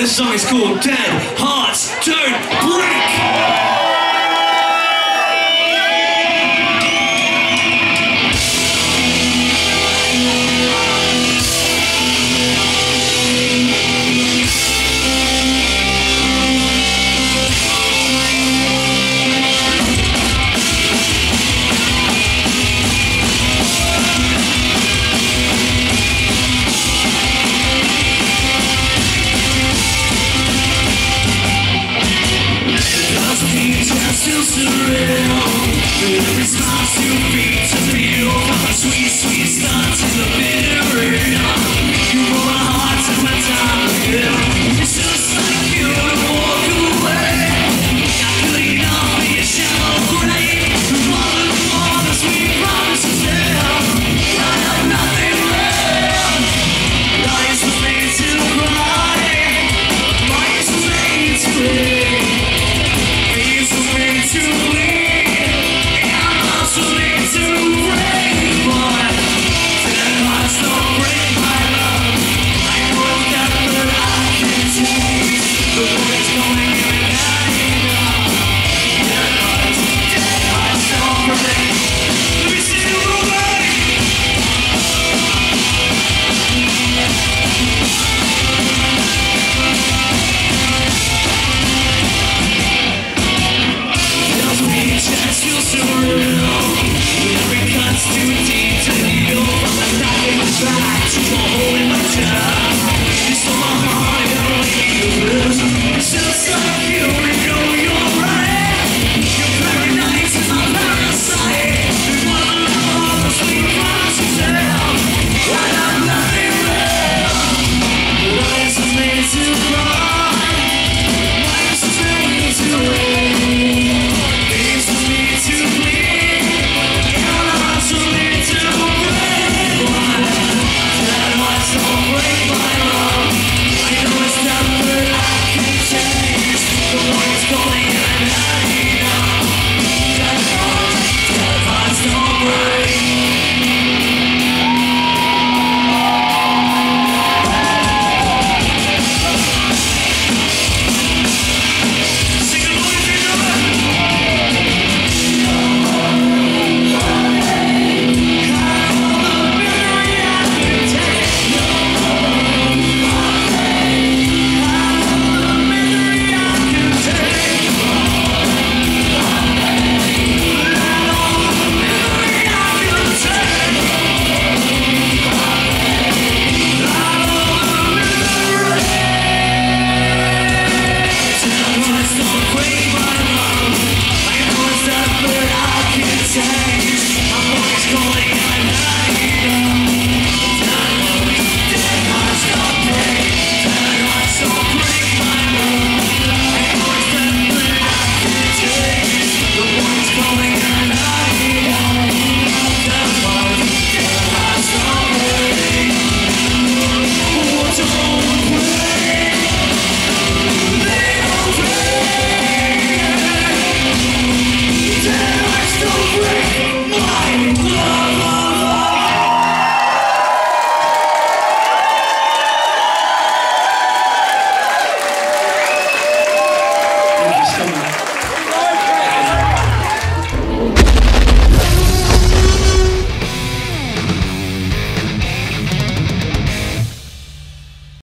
This song is called Dead Hearts Don't Break. Still surreal. Every smile to beat to feel from a sweet, sweet start to the bitter end. You broke my heart to my time. It's just like you would walk away. Calculating off in your shallow grave. More than sweet promises there. I have nothing left. Lies were made to cry. Lies were made to live. To bleed, and I'm also made to break, boy. Dead hearts don't break, my love. I know that, but I can't take the words going in and out. Dead hearts don't break. Let me see you away. Just feel so real. Every cut's too deep.